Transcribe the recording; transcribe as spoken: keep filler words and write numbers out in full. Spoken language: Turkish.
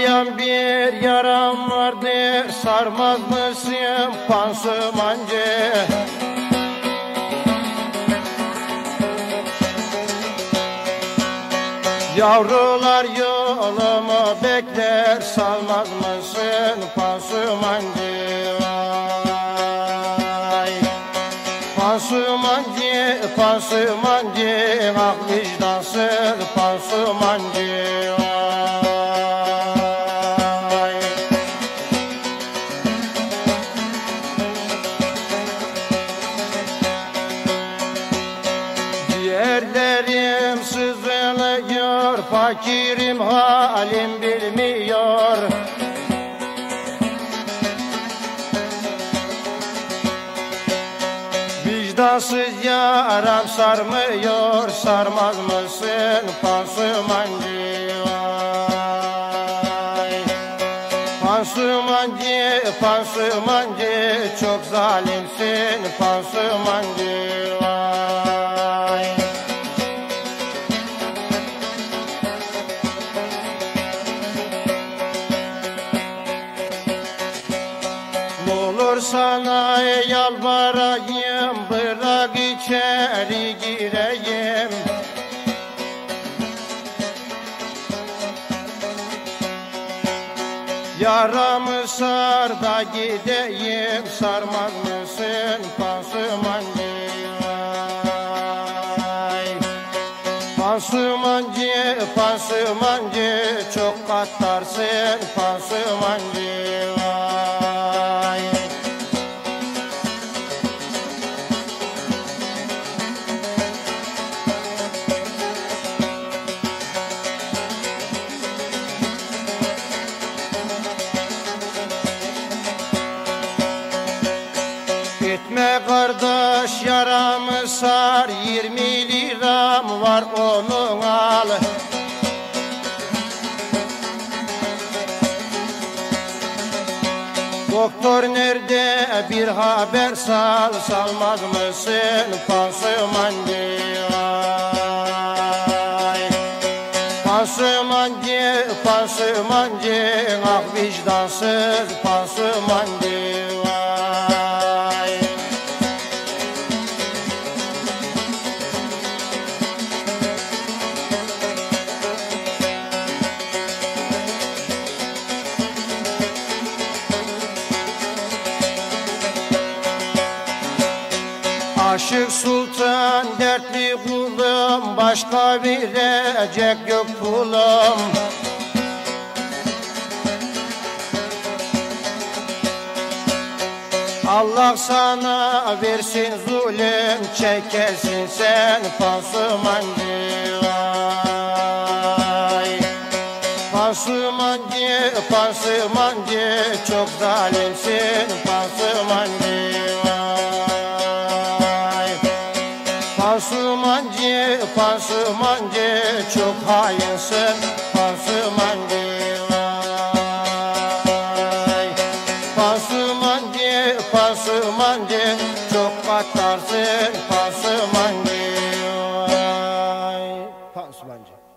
Kanayan bir yaram vardır, sarmaz mısın pansumancı? Yavrular yolumu bekler, salmaz mısın pansumancı? Vay. Pansumancı, pansumancı, ak vicdansız pansumancı. Vay. Ciğerlerim sızlıyor, fakirim halim bilmiyor. Vicdansız yaram sarmıyor, sarmaz mısın pansumancı? Vay. Pansumancı, pansumancı, çok zalimsin pansumancı. Vay. Olur sana yalvarayım, bırak içeri gireyim. Yaramı sar da gideyim, sarmaz mısın pansumancı? Vay. Pansumancı, pansumancı, çok kattarsın pansumancı. Vay. Gitme kardeş, yaramı sar, yirmi liram var onun al. Doktor nerede bir haber sal, salmaz mısın pansumancı? Vay. Pansumancı, pansumancı, ak vicdansız pansumancı. Vay. Aşık sultan dertli kulum, başka verecek yok kulum. Allah sana versin zulüm, çekersin sen pansumancı. Vay. Pansumancı, pansumancı, çok zalimsin pansumancı. Pansumancı, pansumancı, çok hainsin pansumancı. Vay. Pansumancı, pansumancı, çok kattarsın pansumancı. Vay. Pansumancı.